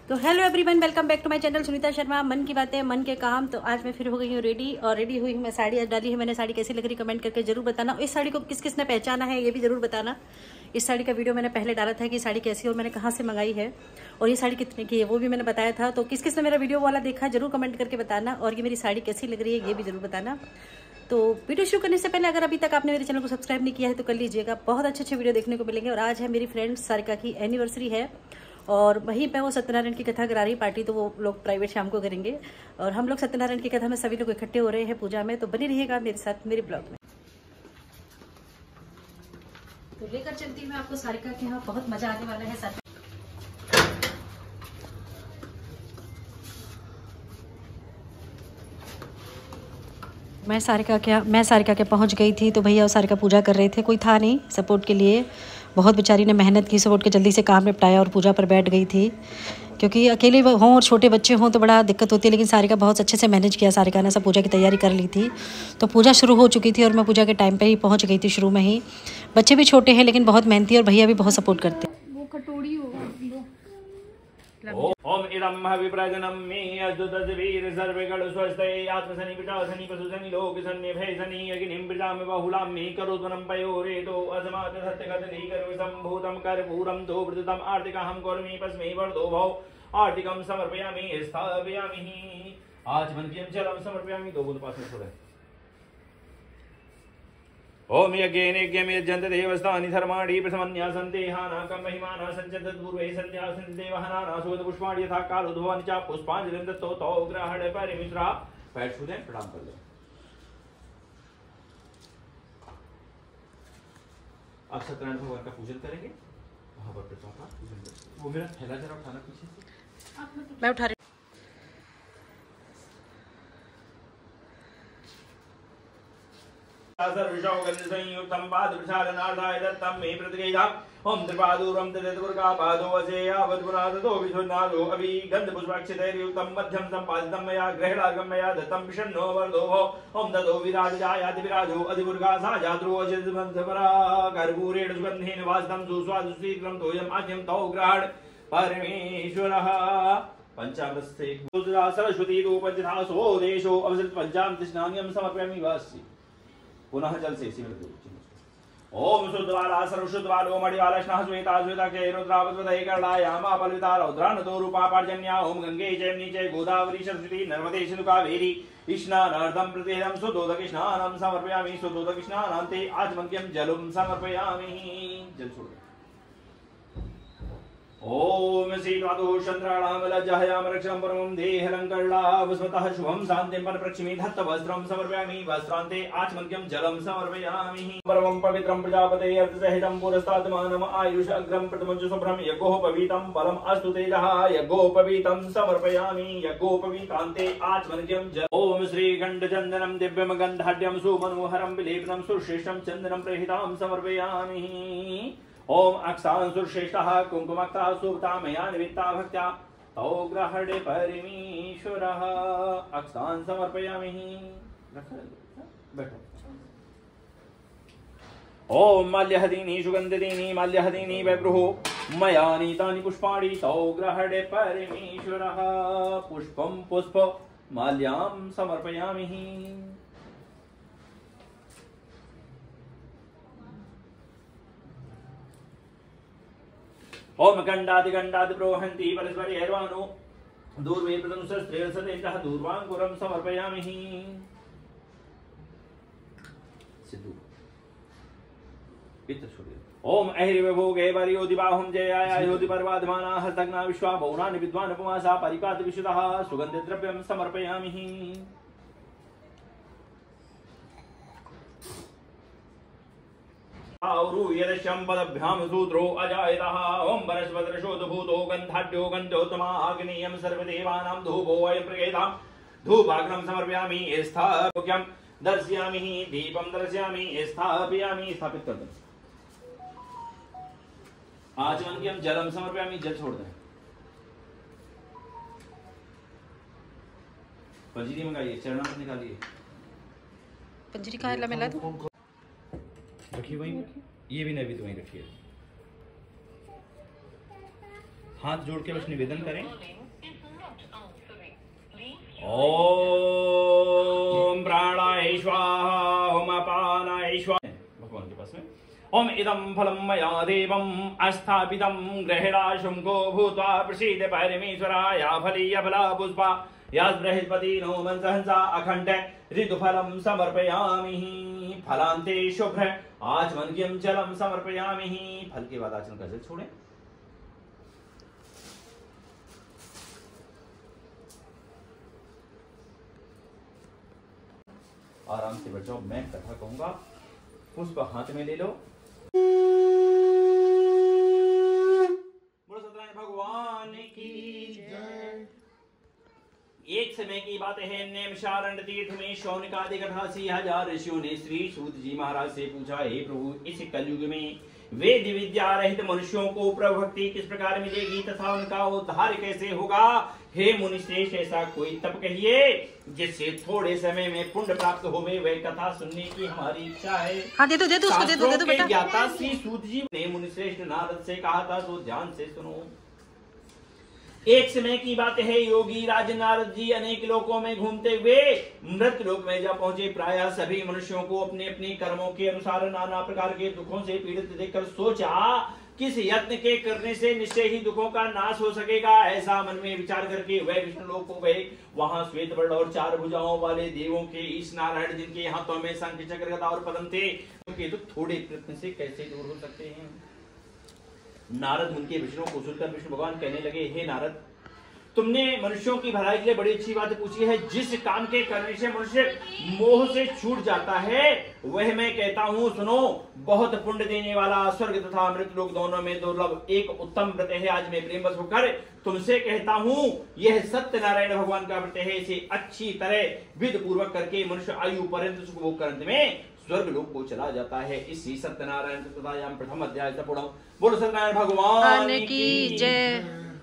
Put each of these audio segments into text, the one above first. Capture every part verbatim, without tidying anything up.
तो hello everyone, welcome back to my channel Sunita Sharma. मन की बातें, मन के काम। तो आज मैं फिर हो गई हूँ रेडी और रेडी हुई हूँ मैं। साड़ी आज डाली है मैंने। साड़ी कैसी लग रही कमेंट करके जरूर बताना। इस साड़ी को किस किस ने पहचाना है ये भी जरूर बताना। इस साड़ी का वीडियो मैंने पहले डाला था कि साड़ी कैसी है और मैंने कहाँ से मंगाई है और ये साड़ी कितने की है वो भी मैंने बताया था। तो किस किस ने मेरा वीडियो वाला देखा जरूर कमेंट करके बताना। और ये मेरी साड़ी कैसी लग रही है ये भी जरूर बताना। तो वीडियो शुरू करने से पहले अगर अभी तक आपने मेरे चैनल को सब्सक्राइब नहीं किया है तो कर लीजिएगा। बहुत अच्छे अच्छे वीडियो देखने को मिलेंगे। और आज है मेरी फ्रेंड सारिका की एनिवर्सरी है और वहीं पे वो सत्यनारायण की कथा करा रही पार्टी। तो वो लोग प्राइवेट शाम को करेंगे और हम लोग सत्यनारायण की कथा में सभी लोग इकट्ठे हो रहे हैं पूजा में। तो बनी रहिएगा मेरे साथ मेरे ब्लॉग में। तो लेकर चलती हूँ आपको सारिका के यहाँ। बहुत मजा आने वाला है साथ। मैं सारिका के मैं सारिका के पहुँच गई थी तो भैया और सारिका पूजा कर रहे थे। कोई था नहीं सपोर्ट के लिए। बहुत बेचारी ने मेहनत की, सपोर्ट के जल्दी से काम निपटाया और पूजा पर बैठ गई थी। क्योंकि अकेले हों और छोटे बच्चे हों तो बड़ा दिक्कत होती है, लेकिन सारिका बहुत अच्छे से मैनेज किया। सारिका ने सब पूजा की तैयारी कर ली थी। तो पूजा शुरू हो चुकी थी और मैं पूजा के टाइम पे ही पहुंच गई थी शुरू में ही। बच्चे भी छोटे हैं लेकिन बहुत मेहनती और भैया भी बहुत सपोर्ट करते हैं। ओम इदं विप्रजनम मे अद्भुतवीर सर्वेगण स्वस्ते आत्मसनि पिटासनि पशुसनि लोकसनि भयसनि अग्निं प्रजामि बहुलां मे करोद्वनं पयोरेतो अजमात सत्यगतति कर्म सम्भूतं कर्पूरं तो वृतम् आर्तिकहं कौर्मी पस्मै वर्धो भव आर्तिकं समर्पयामि स्थापयामि। आज मन की जलम समर्पयामि। दो बूंद पास में छोड़े। ओम यज्ञेन यज्ञम यजन्त देवस्तानि धर्माणि प्रथमन्यासन्तेहानाकं महिमाना सञ्चन्त पूर्वे सन्ध्यासन्ति देवहनाना सुगन्ध पुष्पाणि यथा कालोद्भवानि च पुष्पाञ्जलिं दत्तो तौ ग्रहण परिमिश्रा। पैर छू दें, प्रणाम कर लें। अब सत्यनारायण भगवान का पूजन करेंगे। वहां पर प्रसाद का पूजन करेंगे। वो मेरा थैला जरा उठाना पीछे से। मैं उठा रही संयुक्तं पादप्रसारणार्थाय दत्तं मे प्रतिगृह्णाम्। ओम त्रिपादूरं त्रिदुर्गा पादो वसेयावद्गुणादतो विशुद्धादो अभि गन्धपुष्पाक्षतैर्युक्तं मध्यं सम्पादितं मया ग्रहणार्घं मया दत्तं विषण्णो वर्धो भव। ओम ततो विराजजायाति विराजो अधिपुर्गा सा जात्रो अजितमन्थपरा कर्पूरेण सुगन्धेन वासितं सुस्वादुशीघ्रं तोयम् आद्यं तौ ग्रहण परमेश्वरः। पंचामृतस्ते सरस्वती रूपञ्चथा सो देशो अवसृत पंचामृत स्नान्यं समर्पयामि वासि। पुनः जल से ओम शुद्धवाला सर्वशुद्धवालो मणिवाला स्नाह श्वेता श्वेता के रुद्रावतवदय करलायामा पलविता रौद्रान तो रूपा पार्जन्या। ओम गंगे जयमनी जय गोदावरी सरस्वती नर्मदे सिंधु कावेरी स्नानार्थं प्रतिदिनं शुद्धोदक स्नानं समर्पयामि। शुद्धोदक स्नानान्ते आचमन्यं जलं समर्पयामि। जल छोड़। ओम श्रीवादोषन्द्राणां लज्जायां रक्षणं परमं देहलङ्कर्णावस्मतः शुभं शान्तिं परप्रक्षिमि धत्त वस्त्रं समर्पयामि। वस्त्रान्ते आचमन्यं जलं समर्पयामि। परमं पवित्रं प्रजापते अर्थसहितं पुरस्तात् मानम आयुष अग्रं प्रथमं च शुभ्रं यज्ञोपवीतं फलम् अस्तु तेजः यज्ञोपवीतं समर्पयामि। यज्ञोपवीतान्ते आचमन्यं जलं। ओम श्रीगण्डचन्दनं दिव्यं गन्धाढ्यं सुमनोहरं विलेपनं सुश्रेष्ठं चन्दनं प्रहितां समर्पयामि। ओम अक्षां सुश्रेष्ठः कुङ्कुमक्ता सुभता मया निमित्ता भक्त्या तौ ग्रहणे परमेश्वरः। अक्षां समर्पयामि। बैठो। ओम माल्यहदीनि सुगन्धदीनि माल्यहदीनि वैब्रुः मया नीतानि पुष्पाणि तौ ग्रहणे परमेश्वरः। पुष्पं पुष्प माल्यां समर्पयामि। ओम गंडादि गंडादि प्रोहन्ति परस्परेर्वाणो दूर्वे प्रथमशस्त्रेण सदेशः दूर्वाङ्कुरं समर्पयामि। सिद्धू इत्र छोड़िए। ओम अहिर्विभोगे वर्योदिबाहुं जयाय योदि पर्वाधमाना हस्तग्ना विश्वा बहुनानि विद्वान् उपमासा परिपात विशुद्धः सुगन्धद्रव्यं समर्पयामि। यदश्यं पदभ्यां सूत्रो अजायतः। ओम वनस्पतिरशोधभूतो गन्धाढ्यो गन्धोत्तमा आग्नेयं सर्वदेवानां धूपो अयं प्रयेतां धूपाग्नं समर्पयामि। स्थाप्यं दर्शयामि दीपं दर्शयामि स्थापयामि। स्थापित कर दो। आचमन्यं जलं समर्पयामि। जल छोड़ दें। पंजीरी मंगाइए, चरणामृत निकालिए। पंजीरी कहाँ है? मिला दो। रखिए वहीं, ये भी नैवेद्य वहीं रखिए। हाथ जोड़ के बस निवेदन करें। ओम प्राणाय स्वाहा, ओम अपानाय स्वाहा। भगवान के पास में ओम इदं फलं मया देवम् अस्थापितं ग्रहिणाशुं गो भूत्वा प्रसीद परमेश्वराय फलीय फला पुष्पा यास बृहस्पति नो मनसहंसा अखंड ऋतुफलं समर्पयामि फलांते शुभ्र आचमनज्ञं जलं समर्पयामि। फल के बाद आचमन का जल छोड़ें। आराम से बैठ जाओ, मैं कथा कहूंगा, पुष्प हाथ में ले लो। बोलो सत्यनारायण भगवान की जय। एक समय की बात है, नैमिषारण्य तीर्थ में शौनकादि अठासी हजार ऋषियों ने श्री सूत जी महाराज से पूछा, हे प्रभु, इस कलयुग में वेद विद्या रहित मनुष्यों को प्रभु भक्ति किस प्रकार मिलेगी तथा उनका उद्धार कैसे होगा? हे मुनिश्रेष्ठ, ऐसा कोई तप कहिए जिससे थोड़े समय में पुण्य प्राप्त होवे, वह कथा सुनने की हमारी इच्छा है। हाँ, दे दो, दे दो, उसको दे दो, दे दो बेटा। ज्ञाता श्री सूत जी ने मुनिश्रेष्ठ नारद से कहा था, तो ध्यान से सुनो। एक समय की बात है, योगी राज नारद जी अनेक लोकों में घूमते हुए मृत लोक में जा पहुंचे। प्रायः सभी मनुष्यों को अपने अपने कर्मों के अनुसार नाना प्रकार के दुखों से पीड़ित देखकर सोचा, किस यत्न के करने से निश्चय ही दुखों का नाश हो सकेगा। ऐसा मन में विचार करके वह विष्णु लोक को गए। वहां श्वेत वर्ण और चार भुजाओं वाले देवों के ईश नारायण, जिनके हाथों में शंख चक्र गदा और पद्म थे, उनके दुख थोड़े प्रयत्न से कैसे दूर हो सकते हैं? नारद मुनि के विष्णु को सुनकर विष्णु भगवान कहने लगे, हे नारद, तुमने मनुष्यों की भलाई के लिए बड़ी अच्छी बात पूछी है। जिस काम के करने से मनुष्य मोह से छूट जाता है, वह मैं कहता हूँ, सुनो। बहुत पुण्य देने वाला स्वर्ग तथा मृत लोक दोनों में दुर्लभ एक उत्तम व्रत है। आज मैं प्रेमवश होकर तुमसे कहता हूँ, यह सत्यनारायण भगवान का व्रत है। इसे अच्छी तरह विधि पूर्वक करके मनुष्य आयु पर्यंत सुख भोग कर अंत में स्वर्ग लोक को चला जाता है। इसी सत्यनारायण तथायाम प्रथम अध्याय से पढ़ो। बोलो सत्यनारायण भगवान की जय।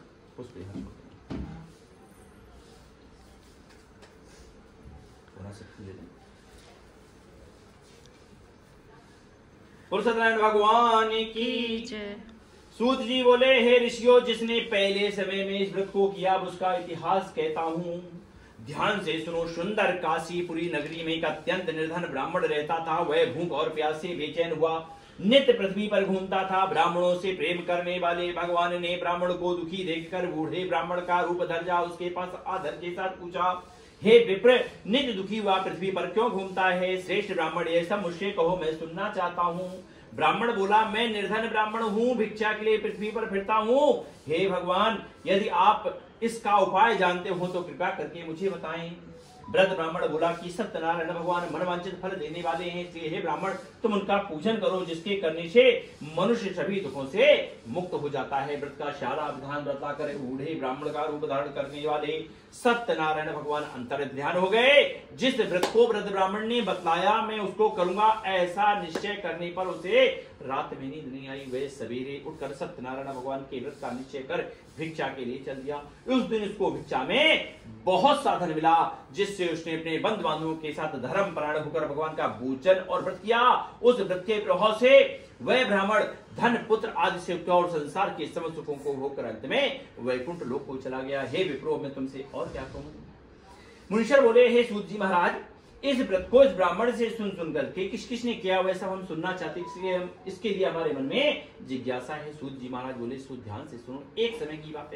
बोलो सत्यनारायण भगवान की जय। सूत जी बोले, हे ऋषियों, जिसने पहले समय में इस व्रत को किया उसका इतिहास कहता हूँ, ध्यान से सुनो। सुंदर काशीपुरी नगरी में एक अत्यंत निर्धन ब्राह्मण रहता था। वह भूख और प्यास से बेचैन हुआ नित्य पृथ्वी पर घूमता था। ब्राह्मणों से प्रेम करने वाले भगवान ने ब्राह्मण को दुखी देखकर बूढ़े ब्राह्मण का रूप धर जा उसके पास आदर के साथ पूछा, हे विप्र, नित्य दुखी हुआ पृथ्वी पर क्यों घूमता है? श्रेष्ठ ब्राह्मण, ये सब मुझसे कहो, मैं सुनना चाहता हूँ। ब्राह्मण बोला, मैं निर्धन ब्राह्मण हूँ, भिक्षा के लिए पृथ्वी पर फिरता हूँ। हे भगवान, यदि आप इसका उपाय जानते हो तो कृपा करके मुझे बताएं। वृद्ध ब्राह्मण बोला कि सत्यनारायण भगवान मनवांछित फल देने वाले हैं, इसलिए हे ब्राह्मण, तुम उनका पूजन करो, जिसके करने से मनुष्य सभी दुखों से मुक्त हो जाता है। व्रत का सारा विधान बतलाकर बूढ़े ब्राह्मण का रूप धारण करने वाले सत्यनारायण भगवान अंतर ध्यान हो गए। जिस व्रत को वृद्ध ब्राह्मण ने बतलाया, मैं उसको करूंगा, ऐसा निश्चय करने पर उसे रात में नींद नहीं आई। वे सवेरे उठकर सत्यनारायण भगवान के व्रत का निश्चय कर भिक्षा के लिए चल दिया। उस दिन उसको भिक्षा में बहुत साधन मिला, जिससे उसने अपने बंधु बांधवों के साथ धर्म परायण होकर भगवान का पूजन और व्रत किया। उस व्रत के प्रभाव से वह ब्राह्मण धन पुत्र आदि से और संसार के समस्त सुखों को भोग कर अंत में वैकुंठ लोक को चला गया। हे विप्रो, मैं तुमसे और क्या कहूं? मुनीश्वर बोले, हे सूत जी महाराज, इस व्रत को इस ब्राह्मण से सुन सुन करके किस किसने किया वैसा हम सुनना चाहते, इसलिए हम इसके लिए हमारे मन में जिज्ञासा है। सूत जी महाराज बोले, सूत ध्यान से सुनो। एक समय की बात है,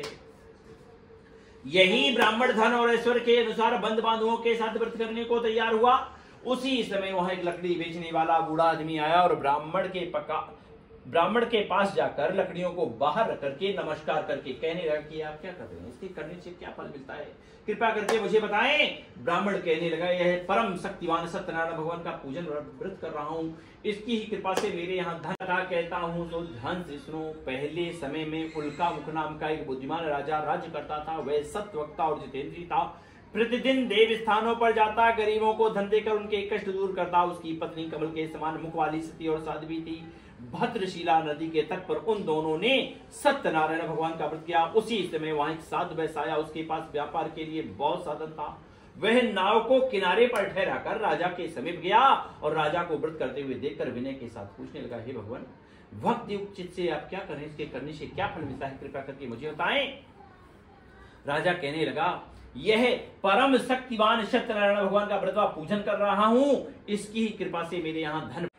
यही ब्राह्मण धन और ऐश्वर्य के अनुसार बंधु बांधवों के साथ व्रत करने को तैयार हुआ। उसी समय वहां एक लकड़ी बेचने वाला बूढ़ा आदमी आया और ब्राह्मण के पका ब्राह्मण के पास जाकर लकड़ियों को बाहर रख करके नमस्कार करके कहने लगा कि आप क्या कर रहे हैं, इसके करने से क्या फल मिलता है, कृपा करके मुझे बताएं। ब्राह्मण कहने लगा, यह परम शक्तिवान सत्यनारायण भगवान का पूजन व्रत कर रहा हूँ, इसकी ही कृपा से मेरे यहाँ धन का कहता हूँ, तो ध्यान से सुनो। पहले समय में उल्का मुख नाम का एक बुद्धिमान राजा राज्य करता था। वह सत्यवक्ता और जितेंद्री था। प्रतिदिन देव स्थानों पर जाता, गरीबों को धन देकर उनके कष्ट दूर करता। उसकी पत्नी कमल के समान मुख वाली सती और साध्वी थी। भद्रशिला नदी के तट पर उन दोनों ने सत्यनारायण भगवान का व्रत किया। उसी समय वहां एक साधु वैश्य आया, उसके पास व्यापार के लिए बहुत साधन था। वह नाव को किनारे पर ठहराकर राजा के समीप गया और राजा को व्रत करते हुए देखकर विनय के साथ पूछने लगा, हे भगवान, भक्ति उचित से आप क्या करें, इसके करने से क्या फल मिलता है, कृपा करके मुझे बताएं। राजा कहने लगा, यह परम शक्तिवान सत्यनारायण भगवान का व्रत पूजन कर रहा हूं, इसकी ही कृपा से मेरे यहाँ धन।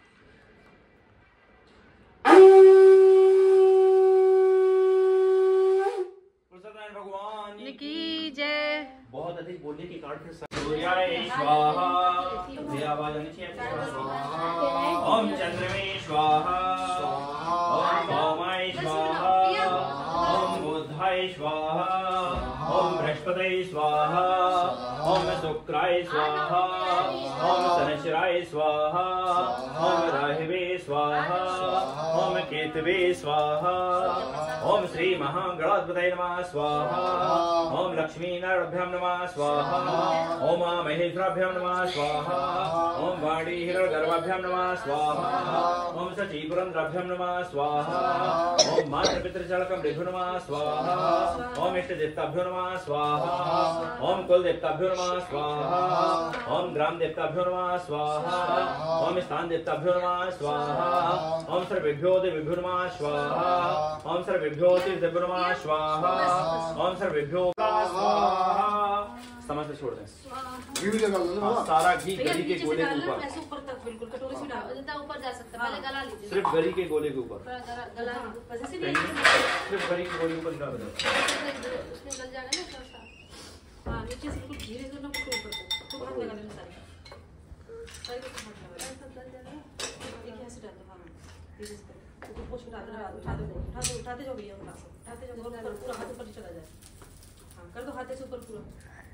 सत्यनारायण भगवान की जय। बहुत अधिक बोलने के कारण फिर सूर्याय स्वाहा, आवाज आनी चाहिए। ओम चंद्रमे स्वाहा, ओम सोमाय स्वाहा, ओम बुधाय स्वाहा, ओम बृहस्पतये स्वाहा, ओम शुक्राय स्वाहा, ओम शनिश्चराय स्वाहा, ओम राहवे स्वाहा, ओम केतवे स्वाहा, ओम श्री महागणाधिपतये नमः स्वाहा, ओम लक्ष्मी नारायणाभ्यां नमः स्वाहा, ओम महेश्वराभ्यां नमः स्वाहा, ओम वाणी हिरण्यगर्भाभ्यां नमः स्वाहा, ओम सचीपुरंद्राभ्यां नमः स्वाहा, ओम मातृपितृचालकं ऋभु नमः स्वाहा, ओम इष्टदेवताभ्यो नमः स्वाहा, ओम कुलदेवताभ्यो नमः स्वाहा, ओम ग्राम देवताभ्यो नमः स्वाहा, ओम स्थान देवताभ्यो नमः स्वाहा, ओम सर्वेभ्यो देवेभ्यो नमः स्वाहा, ओम सर्वेभ्यो तीर्थेभ्यो नमः स्वाहा, ओम सर्वेभ्यो स्वाहा। समझ से छोड़ दें, घी भी लगा लो, सारा घी गरी के गोले के ऊपर, ऐसे ऊपर तक बिल्कुल कटोरी से डाल, जितना ऊपर जा सकता है, पहले गला लीजिए, सिर्फ गरी के गोले के ऊपर, गला बस ऐसे नहीं, सिर्फ गरी के गोले के ऊपर डाल दो, उसमें गल जाएगा ना थोड़ा सा। हां, नीचे से बिल्कुल धीरे से ना ऊपर ऊपर तो हाथ लगा लेना सारे सारे को हाथ लगा लेना, गल जाएगा। एक ऐसे डाल दो, हां धीरे से ऊपर पोछ उठा दो, उठा दो, उठा दो, उठाते जाओ भैया, उठा उठाते जाओ, ऊपर पूरा हाथ ऊपर चला जाए। हां कर दो, हाथ से ऊपर पूरा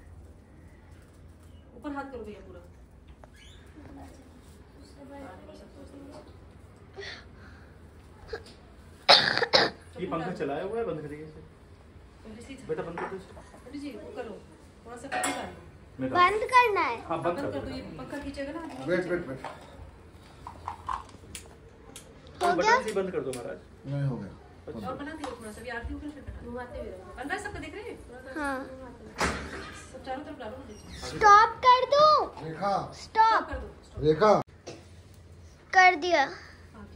ऊपर हाथ करो भैया पूरा। ये पंखा चलाया हुआ है, बंद करिए इसे बेटा, बंद कर दो जी, वो करो थोड़ा सा पीछे कर, बंद करना है। हाँ बंद कर दो, ये पंखा खींचेगा ना। वेट वेट वेट, हो गया, बटन से बंद कर दो महाराज। नहीं हो गया, और बना दियो थोड़ा सा, भी आरती ऊपर से बना, घुमाते हुए रहो, बन रहा है सबको, देख रहे हैं? हाँ सब चारों तरफ डालो ना, स्टॉप कर दो, रेखा स्टॉप कर दो, रेखा कर दिया। हां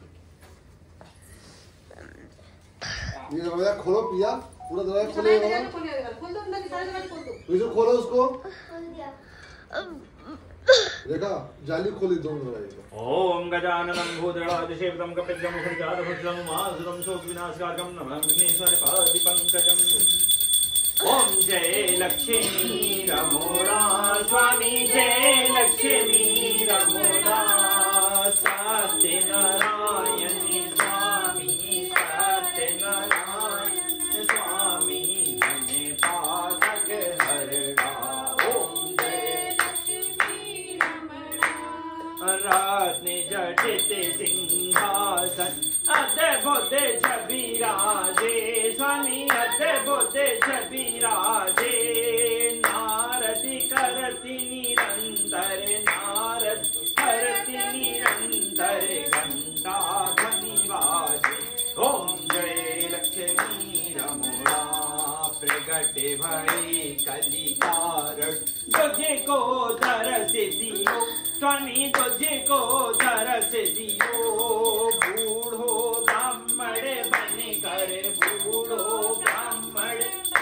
ठीक ये दरवाजा खोलो, पिया पूरा दरवाजा है, खोलो, दरवाजा खोल दिया, खोल दो अंदर की सारे दरवाजे खोल दो, इसे खोलो उसको, खोल दिया। रेखा जाली खोली दोनों दरवाजे को। ओम गजाननं भूतगणाधिसेवितं कपित्थं मुखरिजातभुजं मासुरं शोकविनाशकारकं नमामि विघ्नेश्वरपादिपङ्कजम्। ओम जय लक्ष्मी रमोरा स्वामी, जय लक्ष्मी रमोरा, सत्यनारायण स्वामी, सत्यनारायण स्वामी, जने पातक हरड़ा। ओम जय लक्ष्मी रमणा, रत्न जटित सिंहासन, अद्भुत छवि राजे, स्वामी अद्भुत छवि राजे, नारद करति निरंतर, नारद करति निरंतर, घंटा ध्वनि बाजे। ओम जय लक्ष्मी रमणा, प्रगट भई कलिकार, तुझे को दरस दियो स्वामी, तुझे को दरस दियो, बूढ़ो ब्राह्मण बन कर, बूढ़ो ब्राह्मण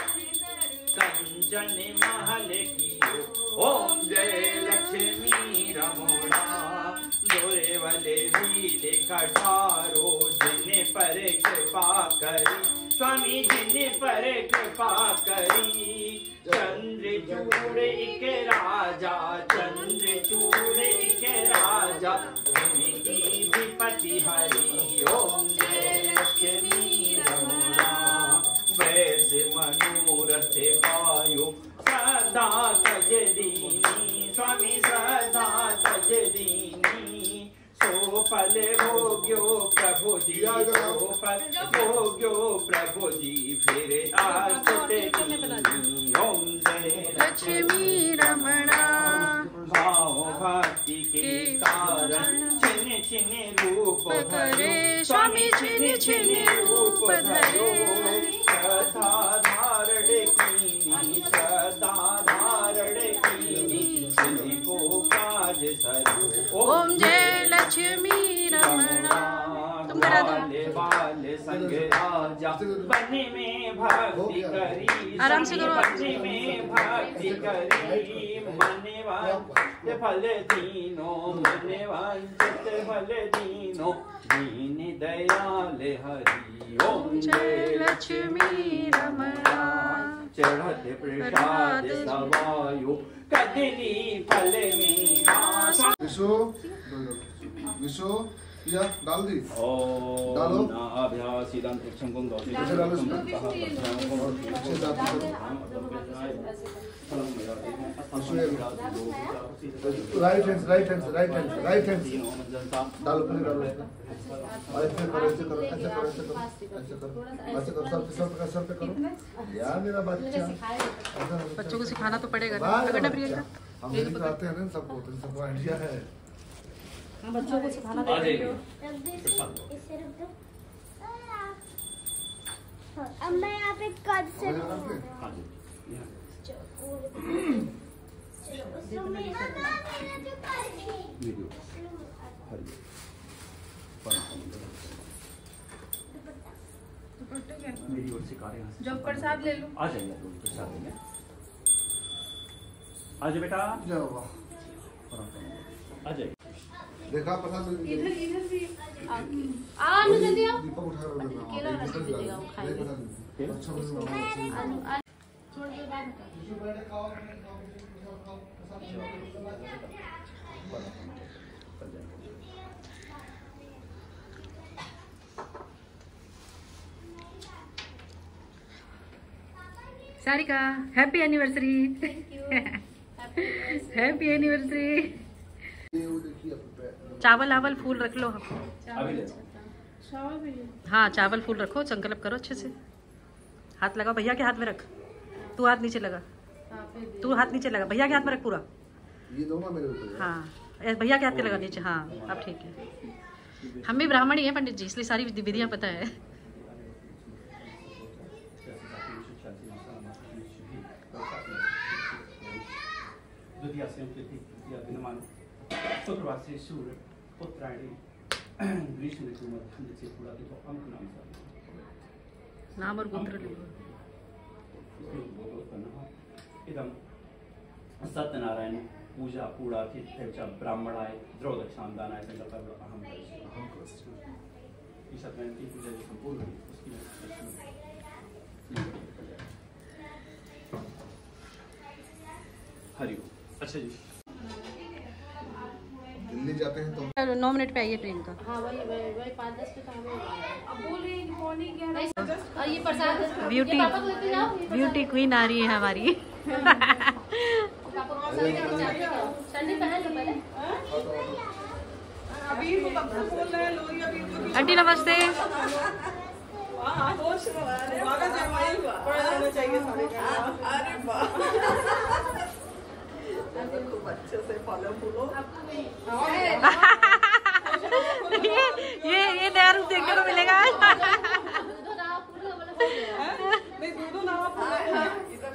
कंचन महल कियो। ओम जय लक्ष्मी रमणा, दोरेवले वीले कठारो, जिन पर कृपा करी स्वामी, जिन पर कृपा करी, चंद्रचूड़ एक राजा, चंद्रचूड़ एक राजा, उनकी विपत्ति हरी। ओम जय लक्ष्मी रमणा, वैसे मनोरथ पायो, सदा तज दीनी स्वामी, सदा तज दीनी, सो पल भोग्यो प्रभु जी, सो पल भोग्यो प्रभु जी, फिर आसुत दीनी। ओम जय लक्ष्मी रमणा, भाव भक्ति के कारण, छिन छिन रूप धरे स्वामी, छिन छिन रूप धरे, सदा धारण कीनी, सदा धारण कीनी, करा दो। बाले बाले संग राजा बने में भक्ति करी, आराम से करो। बने में भक्ति करी, मने वांछित फल तीनों, मने वांछित फल तीनों, दीन दयाल हरि ओम जय लक्ष्मी रमणा। चढ़त प्रसाद सवायु कदली फल में। विशु विशु या डाल दी। डालो नाभ्यासीदं क्षंगुं दोषि right hand right hand right hand right hand डालो पूरी डालो। ऐसे करो ऐसे करो ऐसे करो ऐसे करो ऐसे करो ऐसे करो सर पे सर पे सर पे करो यार मेरा बच्चा। बच्चों को सिखाना तो पड़ेगा ना, अगर ना प्रियंका हम यही करते हैं ना, सबको तो सबको आइडिया है। हाँ, बच्चों को सिखाना तो पड़ेगा। इससे रख दो। अब मैं यहाँ पे कद से मेरी ओर से कार्य जब प्रसाद ले लो। आ जाइए प्रसाद लेने। आ जाओ बेटा, जाओ आ जाइए। देखा प्रसाद इधर इधर भी आ लो जल्दी आओ। दीपक उठा रहा है। केला रख दीजिएगा, वो खाएगा। अच्छा बना आलू आलू छोड़ दो बाद में। Sarika happy anniversary. Happy anniversary. चावल आवल फूल रख लो। अभी ले चावल भी हाँ चावल फूल रखो, संकल्प करो अच्छे से। हाथ लगाओ, भैया के हाथ में रख। तू हाथ नीचे लगा, तू हाथ नीचे लगा, भैया के हाथ में रख पूरा। ये दो ना मेरे ऊपर। हाँ भैया के हाथ पे लगा नीचे। हाँ अब ठीक है। हम भी ब्राह्मण ही हैं पंडित जी, इसलिए सारी विधियाँ पता है। शुक्रवासी सूर्य उत्तरायणी ग्रीष्म ऋतु में ठंड से पूरा देखो अंक नाम से नाम और गोत्र लिखो। इदम सत्यनारायण पूजा पूरा च ब्राह्मणाय द्रौदक्षांदानाय संकल्प अहम इस सत्यनारायण की पूजा जो संपूर्ण हुई उसकी हरि ओम। अच्छा जी, दिल्ली जाते हैं तो नौ मिनट पे आइए प्रियंका। हाँ वही वही वही पाँच दस पे काम है। अब बोल रही है मॉर्निंग ग्यारह। और ये प्रसाद ब्यूटी पापा को लेते जाओ। ब्यूटी क्वीन आ रही है हमारी। पापा को संडे पहन लो पहले। अभी वो कब से बोल रहे हैं लोरी अभी तो आंटी नमस्ते। वागा जमाई पड़ जाना चाहिए सारे का। अरे वाह खूब अच्छे से फॉलो फूलो। ये ये ये नया रूप देखने को मिलेगा। नहीं दूधो ना इधर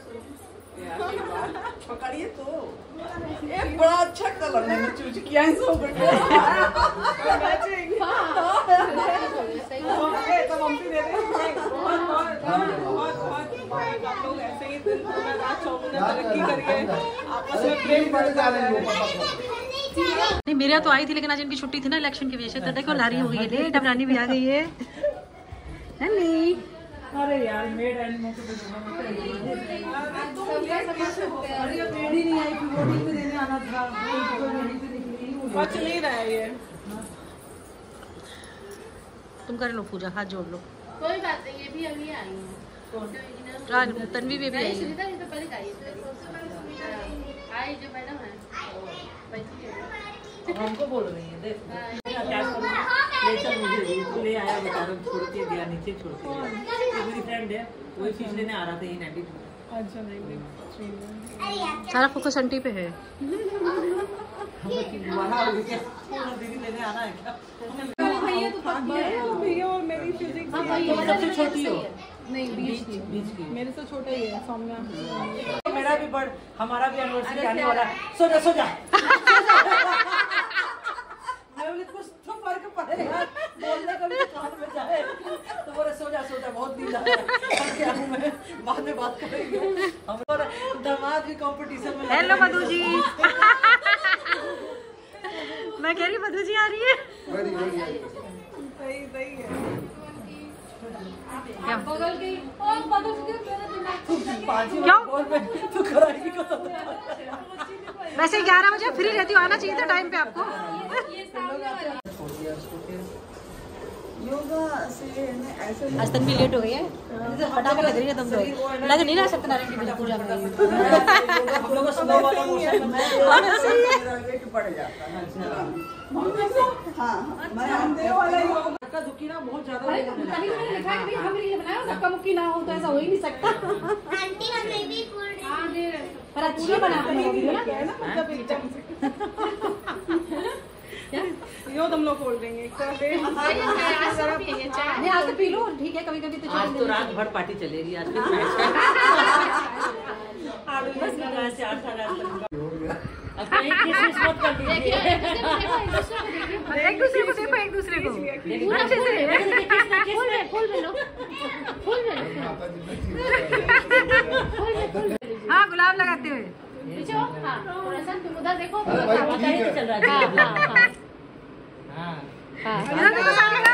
पकड़िए तो ये बड़ा अच्छा कलर मैंने चूज किया है सब तो मम्मी दे रहे हैं। बहुत बहुत बहुत बहुत आप लोग ऐसे ही दिन पूरा रात चौबीस तरक्की करिए, आपस में प्रेम बढ़ जा रहे हैं। नहीं मेरे यहाँ तो आई थी, लेकिन आज इनकी छुट्टी थी ना इलेक्शन की वजह से। तो देखो लारी हो गई है, लेट अब रानी भी आ गई है। नहीं अरे यार मेड एंड मौके पे अरे मेड ही नहीं आई, वोटिंग पे देने आना था, बच नहीं रहा है ये। तुम कर लो पूजा, हाथ जोड़ लो। कोई बात नहीं, ये भी अभी आई है। आज तन्वी भी भी आई है। सुनीता जी तो पहले आई है। आई जो मैडम है बैठी है। हमको बोल रही है देख क्या करूं, ले चल मुझे तू ले आया बता रहा छोड़ के दिया नीचे छोड़ के दिया। मेरी फ्रेंड है वही फीस लेने आ रहा था ये नैडी। अच्छा नहीं सारा फोकस आंटी पे है। वहां दीदी लेने आना है क्या? भैया तो भैया और मेरी फिजिक्स सबसे छोटी हो। नहीं बीच की बीच की मेरे से छोटा ही है सौम्या। मेरा भी बड़ हमारा भी एनिवर्सरी आने वाला है। सो जा सो जा कुछ तो फर्क पड़ेगा बोलने को भी कान में जाए तो बोले सो जा सो जा बहुत नींद आ रहा है क्या हूँ मैं बाद में बात करेंगे हम और दामाद भी कंपटीशन में। हेलो मधु जी। मैं कह रही मधु जी आ रही है। सही सही है बगल के और मदद के मेरा दिमाग क्यों तू कराएगी को वैसे ग्यारह बजे फ्री रहती हो, आना चाहिए था टाइम पे आपको। योगा से ऐसे आज तक भी लेट हो गई है, फटाफट लग रही है तुम लोग, लग नहीं रहा सत्यनारायण की पूजा में हम लोग स्लो वाला मोशन में पड़ जाता है। हाँ मैं रामदेव वाला योगा का दुखी ना बहुत ज्यादा तभी मैंने लिखा है कि हम रील बनाओ धक्का मुक्की ना हो तो ऐसा हो ही नहीं सकता। आंटी हमें भी कोल्ड हाँ दे रहे पर अच्छी बनाते हैं ना। है ना मतलब एकदम यो तुम लोग खोल देंगे एक तरह से आज सब पिएंगे चाय। नहीं आज तो पी लो, ठीक है, कभी कभी तो आज तो रात भर पार्टी चलेगी आज एक दूसरे को देखो, एक दूसरे को अच्छे से फूल में फूल में लो फूल में हाँ गुलाब लगाते हुए पीछे हो। हाँ थोड़ा सा तुम उधर देखो। चल रहा हाँ है। हाँ हाँ इधर देखो सारिका।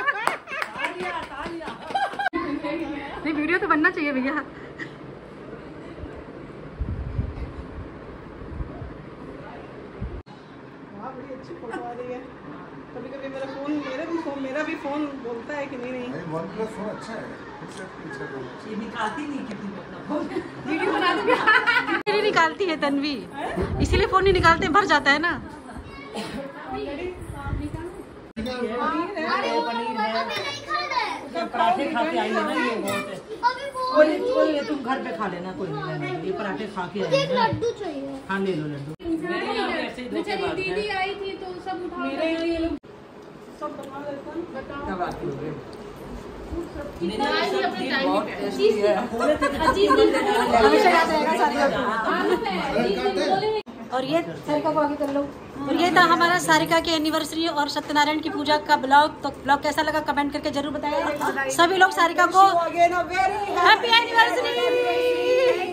नहीं वीडियो तो बनना चाहिए भैया। बड़ी अच्छी फोटो आ रही है। कभी कभी मेरा फोन मेरा भी फोन मेरा भी फोन बोलता है कि नहीं नहीं वन प्लस फोन अच्छा है। ये निकालती नहीं कितनी वीडियो बना दूंगी। नहीं निकालती है तन्वी, इसीलिए फोन नहीं निकालते, भर जाता है ना। पराठे खा के आई है ना, ये बहुत है। कोई कोई नहीं, तुम घर पे खा लेना, कोई नहीं, ये पराठे खा के आई है। लड्डू चाहिए। हाँ ले लो लड्डू। बेचारी दीदी आई थी तो सब उठा मेरे ये लोग सब बनवा लेते हैं। बताओ क्या बात करोगे? आज अपने टाइम पे चीज हमेशा याद रहेगा सारिका। और ये सारिका को आगे कर लो। और ये था हमारा सारिका की एनिवर्सरी और सत्यनारायण की पूजा का ब्लॉग। तो ब्लॉग कैसा लगा कमेंट करके जरूर बताएं। सभी लोग सारिका को Again a very happy anniversary.